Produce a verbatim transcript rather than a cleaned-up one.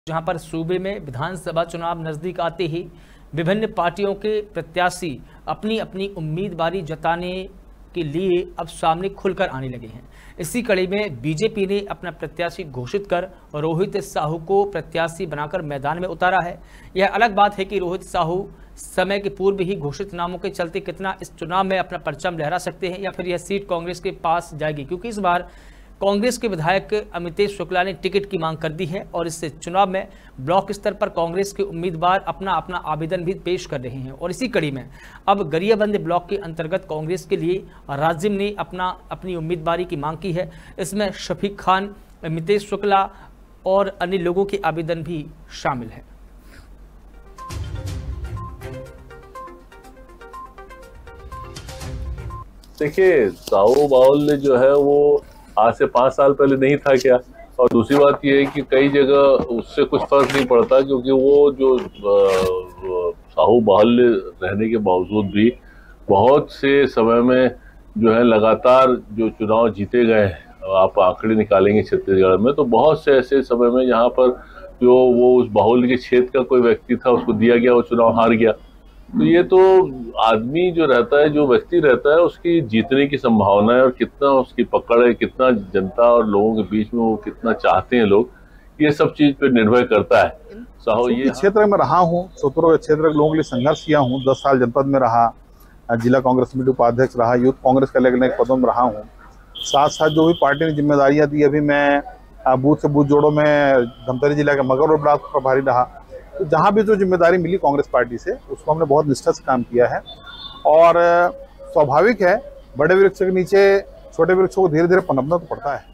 जहां पर सूबे में विधानसभा चुनाव नजदीक आते ही विभिन्न पार्टियों के प्रत्याशी अपनी अपनी उम्मीदवारी जताने के लिए अब सामने खुलकर आने लगे हैं। इसी कड़ी में बीजेपी ने अपना प्रत्याशी घोषित कर रोहित साहू को प्रत्याशी बनाकर मैदान में उतारा है। यह अलग बात है कि रोहित साहू समय के पूर्व ही घोषित नामों के चलते कितना इस चुनाव में अपना परचम लहरा सकते हैं या फिर यह सीट कांग्रेस के पास जाएगी, क्योंकि इस बार कांग्रेस के विधायक अमितेश शुक्ला ने टिकट की मांग कर दी है और इस चुनाव में ब्लॉक स्तर पर कांग्रेस के उम्मीदवार अपना अपना आवेदन भी पेश कर रहे हैं। और इसी कड़ी में अब गरियाबंद ब्लॉक के अंतर्गत कांग्रेस के लिए राजिम ने अपना अपनी उम्मीदवारी की मांग की है। इसमें शफीक खान, अमितेश शुक्ला और अन्य लोगों के आवेदन भी शामिल है। देखिए, साहू बाहुल ने जो है वो आज से पाँच साल पहले नहीं था क्या। और दूसरी बात यह है कि कई जगह उससे कुछ फर्क नहीं पड़ता, क्योंकि वो जो साहू बाहुल रहने के बावजूद भी बहुत से समय में जो है लगातार जो चुनाव जीते गए, आप आंकड़े निकालेंगे छत्तीसगढ़ में तो बहुत से ऐसे समय में यहाँ पर जो वो उस बाहुल के क्षेत्र का कोई व्यक्ति था उसको दिया गया, वो चुनाव हार गया। तो ये तो आदमी जो रहता है, जो व्यक्ति रहता है, उसकी जीतने की संभावना है और कितना उसकी पकड़ है, कितना जनता और लोगों के बीच में वो कितना चाहते हैं लोग, ये सब चीज पे निर्भर करता है। साहू ये क्षेत्र में रहा हूँ, सोतरो क्षेत्र के लोगों के लिए संघर्ष किया हूँ, दस साल जनपद में रहा, जिला कांग्रेस कमेटी उपाध्यक्ष रहा, यूथ कांग्रेस के अलग अलग पदों में रहा हूँ। साथ साथ जो भी पार्टी ने जिम्मेदारियां दी, अभी मैं बूथ से बूथ जोड़ों में धमतरी जिला के मगर और ब्लॉक प्रभारी रहा। तो जहाँ भी जो जिम्मेदारी मिली कांग्रेस पार्टी से, उसको हमने बहुत निष्ठा से काम किया है। और स्वाभाविक है, बड़े वृक्ष के नीचे छोटे वृक्षों को धीरे धीरे पनपना तो पड़ता है।